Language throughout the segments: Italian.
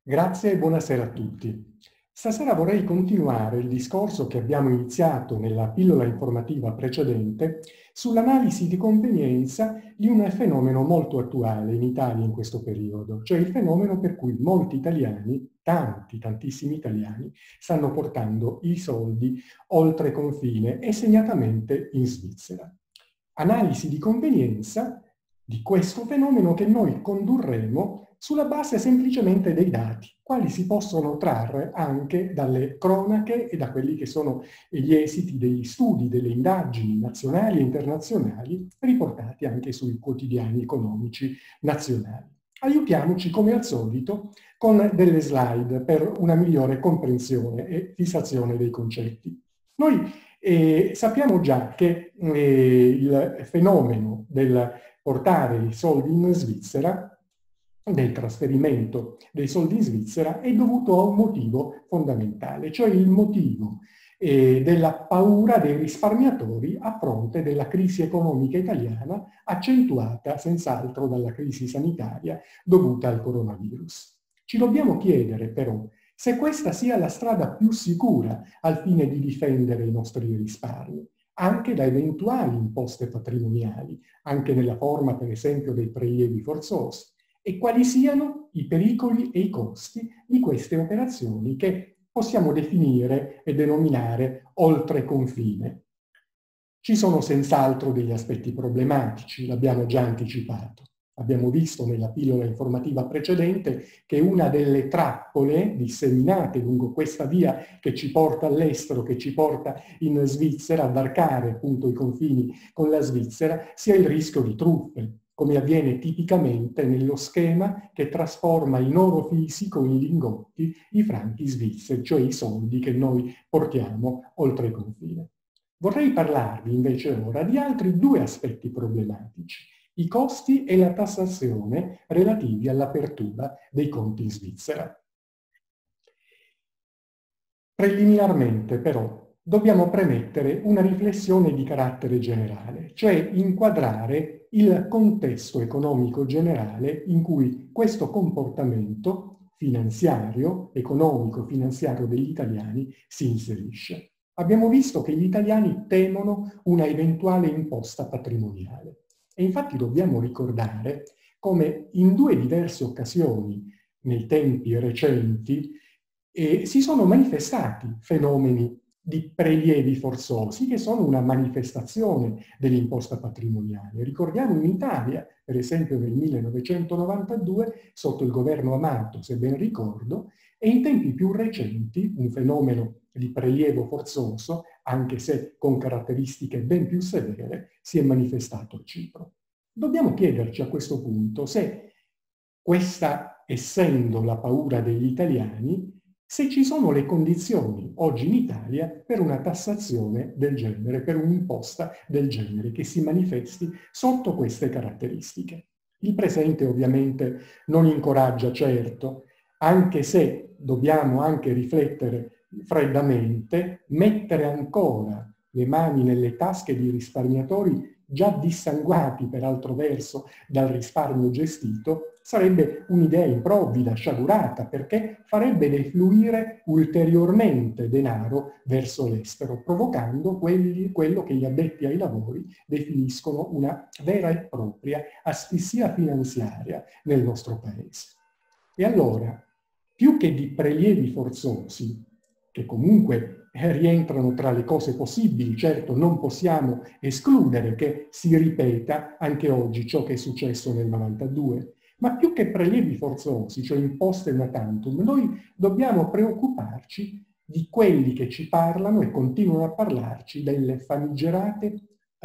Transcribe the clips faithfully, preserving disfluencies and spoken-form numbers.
Grazie e buonasera a tutti. Stasera vorrei continuare il discorso che abbiamo iniziato nella pillola informativa precedente sull'analisi di convenienza di un fenomeno molto attuale in Italia in questo periodo, cioè il fenomeno per cui molti italiani, tanti, tantissimi italiani, stanno portando i soldi oltre confine e segnatamente in Svizzera. Analisi di convenienza di questo fenomeno che noi condurremo sulla base semplicemente dei dati, quali si possono trarre anche dalle cronache e da quelli che sono gli esiti degli studi, delle indagini nazionali e internazionali riportati anche sui quotidiani economici nazionali. Aiutiamoci come al solito con delle slide per una migliore comprensione e fissazione dei concetti. Noi eh, sappiamo già che eh, il fenomeno del portare i soldi in Svizzera, del trasferimento dei soldi in Svizzera, è dovuto a un motivo fondamentale, cioè il motivo eh, della paura dei risparmiatori a fronte della crisi economica italiana, accentuata senz'altro dalla crisi sanitaria dovuta al coronavirus. Ci dobbiamo chiedere però se questa sia la strada più sicura al fine di difendere i nostri risparmi, anche da eventuali imposte patrimoniali, anche nella forma per esempio dei prelievi forzosi, e quali siano i pericoli e i costi di queste operazioni che possiamo definire e denominare oltre confine. Ci sono senz'altro degli aspetti problematici, l'abbiamo già anticipato. Abbiamo visto nella pillola informativa precedente che una delle trappole disseminate lungo questa via che ci porta all'estero, che ci porta in Svizzera, a varcare appunto i confini con la Svizzera, sia il rischio di truffe, come avviene tipicamente nello schema che trasforma in oro fisico, in lingotti, i franchi svizzeri, cioè i soldi che noi portiamo oltre il confine. Vorrei parlarvi invece ora di altri due aspetti problematici, i costi e la tassazione relativi all'apertura dei conti in Svizzera. Preliminarmente però dobbiamo premettere una riflessione di carattere generale, cioè inquadrare il contesto economico generale in cui questo comportamento finanziario, economico-finanziario degli italiani si inserisce. Abbiamo visto che gli italiani temono una eventuale imposta patrimoniale e infatti dobbiamo ricordare come in due diverse occasioni nei tempi recenti e si sono manifestati fenomeni di prelievi forzosi che sono una manifestazione dell'imposta patrimoniale. Ricordiamo in Italia, per esempio nel millenovecentonovantadue, sotto il governo Amato, se ben ricordo, e in tempi più recenti un fenomeno di prelievo forzoso, anche se con caratteristiche ben più severe, si è manifestato a Cipro. Dobbiamo chiederci a questo punto se questa, essendo la paura degli italiani, se ci sono le condizioni oggi in Italia per una tassazione del genere, per un'imposta del genere che si manifesti sotto queste caratteristiche. Il presente ovviamente non incoraggia certo, anche se dobbiamo anche riflettere freddamente, mettere ancora le mani nelle tasche di risparmiatori già dissanguati per altro verso dal risparmio gestito, sarebbe un'idea improvvida, sciagurata, perché farebbe defluire ulteriormente denaro verso l'estero, provocando quelli, quello che gli addetti ai lavori definiscono una vera e propria asfissia finanziaria nel nostro paese. E allora, più che di prelievi forzosi, che comunque rientrano tra le cose possibili, certo non possiamo escludere che si ripeta anche oggi ciò che è successo nel novantadue, ma più che prelievi forzosi, cioè imposte una tantum, noi dobbiamo preoccuparci di quelli che ci parlano e continuano a parlarci delle famigerate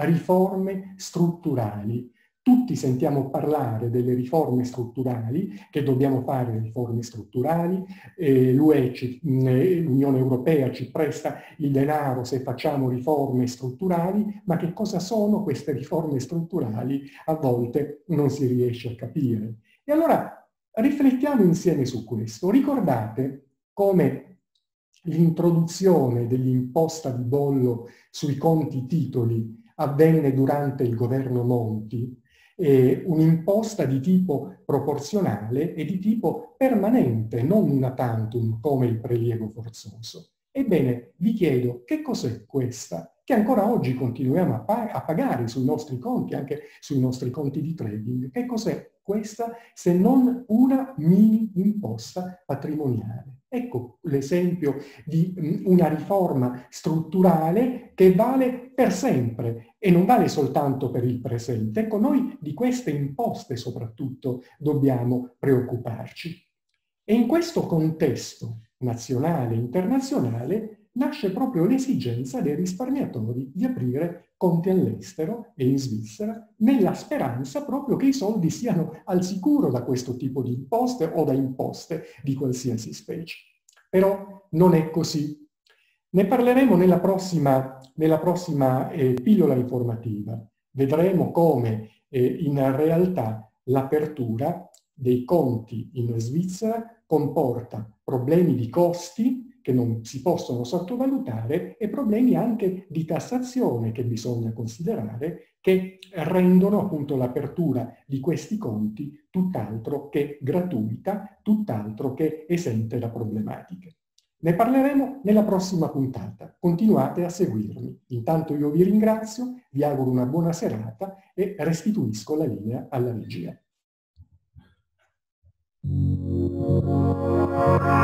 riforme strutturali. Tutti sentiamo parlare delle riforme strutturali, che dobbiamo fare riforme strutturali, eh, l'Unione Europea ci presta il denaro se facciamo riforme strutturali, ma che cosa sono queste riforme strutturali? A volte non si riesce a capire. E allora riflettiamo insieme su questo. Ricordate come l'introduzione dell'imposta di bollo sui conti titoli avvenne durante il governo Monti eh, un'imposta di tipo proporzionale e di tipo permanente, non una tantum come il prelievo forzoso. Ebbene, vi chiedo, che cos'è questa? Che ancora oggi continuiamo a, pa a pagare sui nostri conti, anche sui nostri conti di trading. Che cos'è questa se non una mini imposta patrimoniale? Ecco l'esempio di mh, una riforma strutturale che vale per sempre e non vale soltanto per il presente. Ecco, noi di queste imposte soprattutto dobbiamo preoccuparci. E in questo contesto nazionale e internazionale nasce proprio l'esigenza dei risparmiatori di aprire conti all'estero e in Svizzera, nella speranza proprio che i soldi siano al sicuro da questo tipo di imposte o da imposte di qualsiasi specie. Però non è così. Ne parleremo nella prossima, nella prossima eh, pillola informativa. Vedremo come eh, in realtà l'apertura dei conti in Svizzera comporta problemi di costi che non si possono sottovalutare e problemi anche di tassazione che bisogna considerare, che rendono appunto l'apertura di questi conti tutt'altro che gratuita, tutt'altro che esente da problematiche. Ne parleremo nella prossima puntata. Continuate a seguirmi. Intanto io vi ringrazio, vi auguro una buona serata e restituisco la linea alla regia.